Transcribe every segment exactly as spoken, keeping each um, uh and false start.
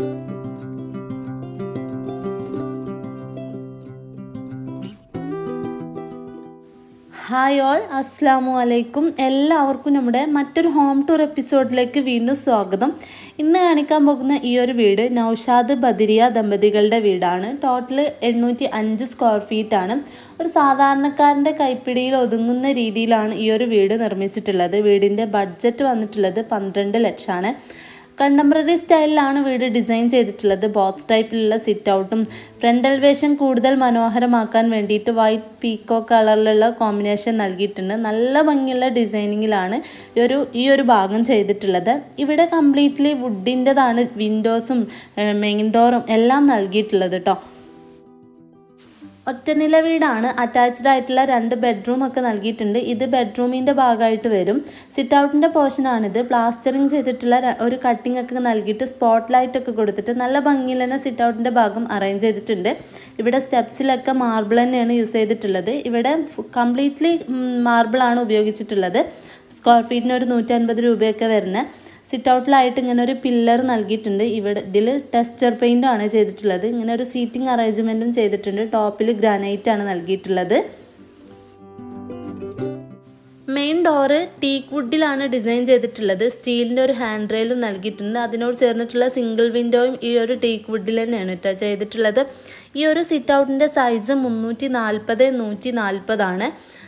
Hi all, അസ്സാമു അലൈക്കും. എല്ലാവർക്കും നമ്മുടെ മറ്റൊരു ഹോം ടൂർ എപ്പിസോഡിലേക്ക് വീണ്ടും സ്വാഗതം. ഇന്ന് കാണിക്കാൻ പോകുന്ന ഈ ഒരു വീട് നൗഷാദ് ബദരിയ ദമ്പതികളുടെ വീടാണ്. ടോട്ടൽ എണ്ണൂറ്റി അഞ്ച് സ്ക്വയർ ഫീറ്റാണ്. ഒരു സാധാരണക്കാരൻ്റെ കൈപ്പിടിയിൽ ഒതുങ്ങുന്ന രീതിയിലാണ് ഈ ഒരു വീട് നിർമ്മിച്ചിട്ടുള്ളത്. വീടിൻ്റെ ബഡ്ജറ്റ് വന്നിട്ടുള്ളത് പന്ത്രണ്ട് ലക്ഷമാണ്. കണ്ടംപററി സ്റ്റൈലിലാണ് വീട് ഡിസൈൻ ചെയ്തിട്ടുള്ളത്. ബോക്സ് ടൈപ്പിലുള്ള സിറ്റ് ഔട്ടും ഫ്രണ്ട് എലിവേഷൻ കൂടുതൽ മനോഹരമാക്കാൻ വേണ്ടിയിട്ട് വൈറ്റ് പീക്കോ കളറിലുള്ള കോമ്പിനേഷൻ നൽകിയിട്ടുണ്ട്. നല്ല ഭംഗിയുള്ള ഡിസൈനിങ്ങിലാണ് ഈ ഒരു ഈ ഒരു ഭാഗം ചെയ്തിട്ടുള്ളത്. ഇവിടെ കംപ്ലീറ്റ്ലി വുഡിൻ്റെതാണ് വിൻഡോസും മെയിൻ ഡോറും എല്ലാം നൽകിയിട്ടുള്ളത് കേട്ടോ. ഒറ്റനില വീടാണ്. അറ്റാച്ച്ഡ് ആയിട്ടുള്ള രണ്ട് ബെഡ്റൂം ഒക്കെ നൽകിയിട്ടുണ്ട്. ഇത് ബെഡ്റൂമിൻ്റെ ഭാഗമായിട്ട് വരും. സിറ്റ് ഔട്ടിൻ്റെ പോർഷനാണിത്. പ്ലാസ്റ്ററിങ് ചെയ്തിട്ടുള്ള ഒരു കട്ടിംഗ് ഒക്കെ നൽകിയിട്ട് സ്പോട്ട് ലൈറ്റ് ഒക്കെ കൊടുത്തിട്ട് നല്ല ഭംഗിയിൽ തന്നെ സിറ്റ് ഔട്ടിൻ്റെ ഭാഗം അറേഞ്ച് ചെയ്തിട്ടുണ്ട്. ഇവിടെ സ്റ്റെപ്സിലൊക്കെ മാർബിൾ തന്നെയാണ് യൂസ് ചെയ്തിട്ടുള്ളത്. ഇവിടെ കംപ്ലീറ്റ്ലി മാർബിളാണ് ഉപയോഗിച്ചിട്ടുള്ളത്. സ്ക്വയർ ഫീറ്റിന് ഒരു നൂറ്റി അൻപത് രൂപയൊക്കെ വരുന്നത്. സിറ്റ് ഔട്ടിലായിട്ട് ഇങ്ങനെ ഒരു പില്ലർ നൽകിയിട്ടുണ്ട്. ഇവിടെ ഇതിൽ ടെക്സ്ചർ പെയിൻ്റ് ആണ് ചെയ്തിട്ടുള്ളത്. ഇങ്ങനെ ഒരു സീറ്റിംഗ് അറേഞ്ച്മെൻറ്റും ചെയ്തിട്ടുണ്ട്. ടോപ്പിൽ ഗ്രാനൈറ്റ് ആണ് നൽകിയിട്ടുള്ളത്. മെയിൻ ഡോറ് ടീക്ക് വുഡിലാണ് ഡിസൈൻ ചെയ്തിട്ടുള്ളത്. സ്റ്റീലിൻ്റെ ഒരു ഹാൻഡ് റെയിലും നൽകിയിട്ടുണ്ട്. അതിനോട് ചേർന്നിട്ടുള്ള സിംഗിൾ വിൻഡോയും ഈ ഒരു ടീക്ക് വുഡിൽ തന്നെയാണ് കേട്ടോ ചെയ്തിട്ടുള്ളത്. ഈ ഒരു സിറ്റ് ഔട്ടിൻ്റെ സൈസ് മുന്നൂറ്റി നാൽപ്പത് നൂറ്റി നാൽപ്പതാണ്.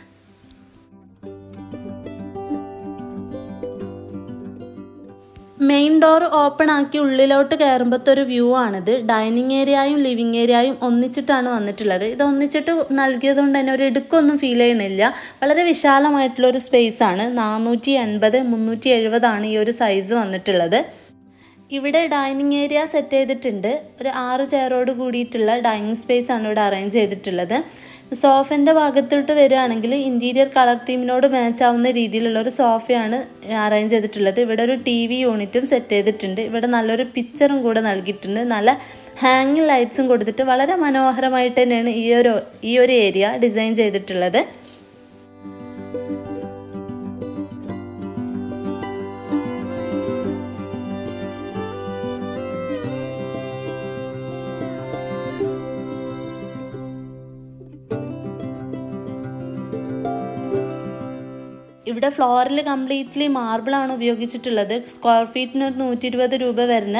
മെയിൻ ഡോർ ഓപ്പൺ ആക്കി ഉള്ളിലോട്ട് കയറുമ്പോഴത്തെ ഒരു വ്യൂ ആണിത്. ഡൈനിങ് ഏരിയയും ലിവിങ് ഏരിയയും ഒന്നിച്ചിട്ടാണ് വന്നിട്ടുള്ളത്. ഇത് ഒന്നിച്ചിട്ട് നൽകിയത് കൊണ്ട് തന്നെ ഒരു ഇടുക്കൊന്നും ഫീൽ ചെയ്യണില്ല. വളരെ വിശാലമായിട്ടുള്ളൊരു സ്പേസ് ആണ്. നാനൂറ്റി എൺപത് മുന്നൂറ്റി എഴുപതാണ് ഈ ഒരു സൈസ് വന്നിട്ടുള്ളത്. ഇവിടെ ഡൈനിങ് ഏരിയ സെറ്റ് ചെയ്തിട്ടുണ്ട്. ഒരു ആറ് ചെയറോട് കൂടിയിട്ടുള്ള ഡൈനിങ് സ്പേസ് ആണ് ഇവിടെ അറേഞ്ച് ചെയ്തിട്ടുള്ളത്. സോഫൻ്റെ ഭാഗത്തോട്ട് വരികയാണെങ്കിൽ ഇൻറ്റീരിയർ കളർ തീമിനോട് മാച്ച് ആവുന്ന രീതിയിലുള്ള ഒരു സോഫയാണ് അറേഞ്ച് ചെയ്തിട്ടുള്ളത്. ഇവിടെ ഒരു ടി വി യൂണിറ്റും സെറ്റ് ചെയ്തിട്ടുണ്ട്. ഇവിടെ നല്ലൊരു പിക്ചറും കൂടെ നൽകിയിട്ടുണ്ട്. നല്ല ഹാങ്ങിങ് ലൈറ്റ്സും കൊടുത്തിട്ട് വളരെ മനോഹരമായിട്ട് തന്നെയാണ് ഈ ഒരു ഈ ഒരു ഏരിയ ഡിസൈൻ ചെയ്തിട്ടുള്ളത്. ഇവിടെ ഫ്ലോറിൽ കംപ്ലീറ്റ്ലി മാർബിളാണ് ഉപയോഗിച്ചിട്ടുള്ളത്. സ്ക്വയർ ഫീറ്റിന് ഒരു നൂറ്റി ഇരുപത് രൂപ വരുന്ന.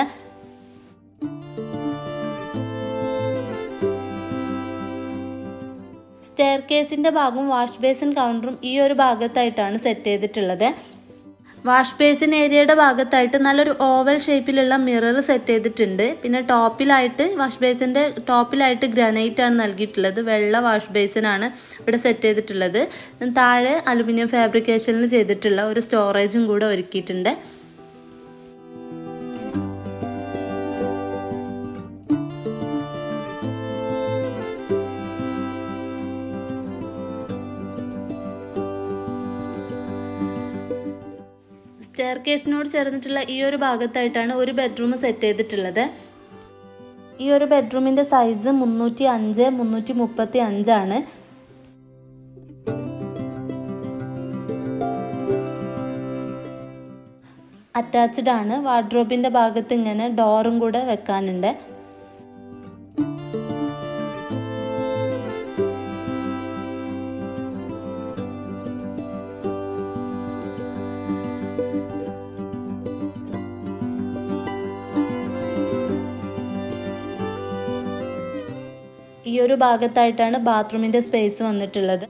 സ്റ്റെയർ കേസിൻ്റെ ഭാഗവും വാഷ് ബേസിൻ കൗണ്ടറും ഈ ഒരു ഭാഗത്തായിട്ടാണ് സെറ്റ് ചെയ്തിട്ടുള്ളത്. വാഷ് ബേസിൻ ഏരിയയുടെ ഭാഗത്തായിട്ട് നല്ലൊരു ഓവൽ ഷേപ്പിലുള്ള മിറർ സെറ്റ് ചെയ്തിട്ടുണ്ട്. പിന്നെ ടോപ്പിലായിട്ട് വാഷ് ബേസിൻ്റെ ടോപ്പിലായിട്ട് ഗ്രാനൈറ്റ് ആണ് നൽകിയിട്ടുള്ളത്. വെള്ള വാഷ് ബേസിനാണ് ഇവിടെ സെറ്റ് ചെയ്തിട്ടുള്ളത്. താഴെ അലുമിനിയം ഫാബ്രിക്കേഷനിൽ ചെയ്തിട്ടുള്ള ഒരു സ്റ്റോറേജും കൂടെ ഒരുക്കിയിട്ടുണ്ട്. സ്റ്റെയർ കേസിനോട് ചേർന്നിട്ടുള്ള ഈ ഒരു ഭാഗത്തായിട്ടാണ് ഒരു ബെഡ്റൂം സെറ്റ് ചെയ്തിട്ടുള്ളത്. ഈ ഒരു ബെഡ്റൂമിൻ്റെ സൈസ് മുന്നൂറ്റി അഞ്ച് മുന്നൂറ്റി മുപ്പത്തി അഞ്ചാണ്. അറ്റാച്ച്ഡ് ആണ്. വാർഡ്രോബിൻ്റെ ഭാഗത്ത് ഇങ്ങനെ ഡോറും കൂടെ വെക്കാനുണ്ട്. ഈ ഒരു ഭാഗത്തായിട്ടാണ് ബാത്റൂമിൻ്റെ സ്പേസ് വന്നിട്ടുള്ളത്.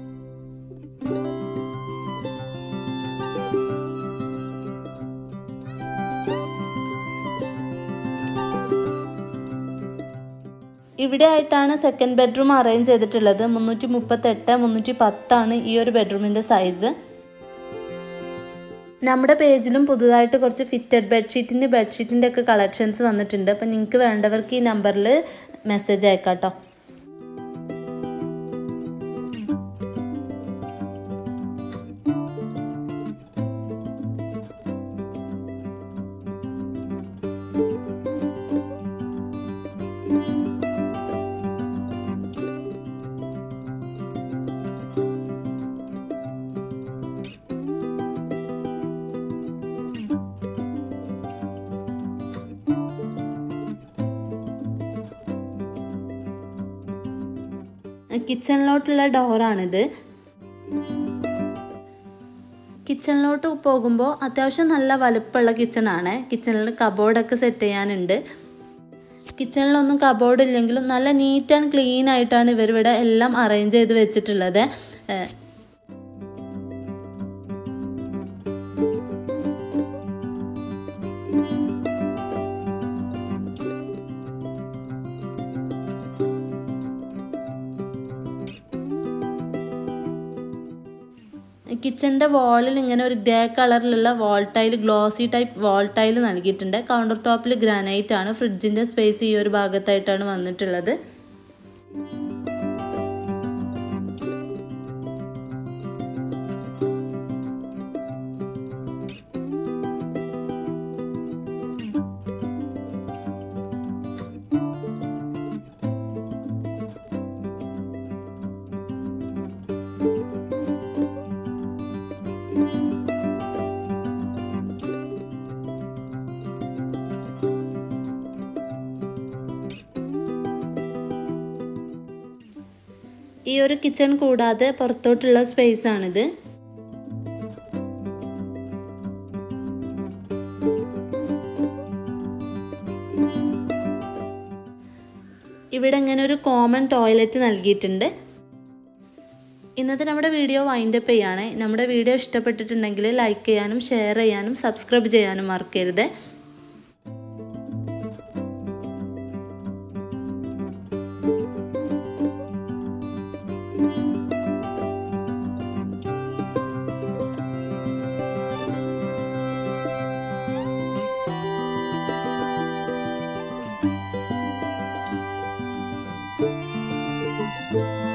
ഇവിടെ ആയിട്ടാണ് സെക്കൻഡ് ബെഡ്റൂം അറേഞ്ച് ചെയ്തിട്ടുള്ളത്. മുന്നൂറ്റി മുപ്പത്തെട്ട് മുന്നൂറ്റി പത്താണ് ഈ ഒരു ബെഡ്റൂമിൻ്റെ സൈസ്. നമ്മുടെ പേജിലും പുതുതായിട്ട് കുറച്ച് ഫിറ്റഡ് ബെഡ്ഷീറ്റിൻ്റെ ബെഡ്ഷീറ്റിൻ്റെ ഒക്കെ കളക്ഷൻസ് വന്നിട്ടുണ്ട്. അപ്പം നിങ്ങൾക്ക് വേണ്ടവർക്ക് ഈ നമ്പറിൽ മെസ്സേജ് അയക്കാം കേട്ടോ. കിച്ചണിലോട്ടുള്ള ഡോറാണിത്. കിച്ചണിലോട്ട് പോകുമ്പോൾ അത്യാവശ്യം നല്ല വലുപ്പമുള്ള കിച്ചണാണ്. കിച്ചണിൽ കബോർഡൊക്കെ സെറ്റ് ചെയ്യാനുണ്ട്. കിച്ചണിലൊന്നും കബോർഡ് ഇല്ലെങ്കിലും നല്ല നീറ്റ് ആൻഡ് ക്ലീൻ ആയിട്ടാണ് ഇവരിവിടെ എല്ലാം അറേഞ്ച് ചെയ്ത് വെച്ചിട്ടുള്ളത്. കിച്ചണിൻ്റെ വാളിൽ ഇങ്ങനെ ഒരു ഗ്രേ കളറിലുള്ള wall tile, glossy type wall tile നൽകിയിട്ടുണ്ട്. കൗണ്ടർ ടോപ്പിൽ ഗ്രാനൈറ്റ് ആണ്. ഫ്രിഡ്ജിൻ്റെ സ്പേസ് ഈ ഒരു ഭാഗത്തായിട്ടാണ് വന്നിട്ടുള്ളത്. ഈ ഒരു കിച്ചൺ കൂടാതെ പുറത്തോട്ടുള്ള സ്പേസ് ആണിത്. ഇവിടെ ഇങ്ങനെ ഒരു കോമൺ ടോയ്ലറ്റ് നൽകിയിട്ടുണ്ട്. ഇന്നത്തെ നമ്മുടെ വീഡിയോ വൈൻഡപ്പ് ചെയ്യാണ്. നമ്മുടെ വീഡിയോ ഇഷ്ടപ്പെട്ടിട്ടുണ്ടെങ്കിൽ ലൈക്ക് ചെയ്യാനും ഷെയർ ചെയ്യാനും സബ്സ്ക്രൈബ് ചെയ്യാനും മറക്കരുത്. you.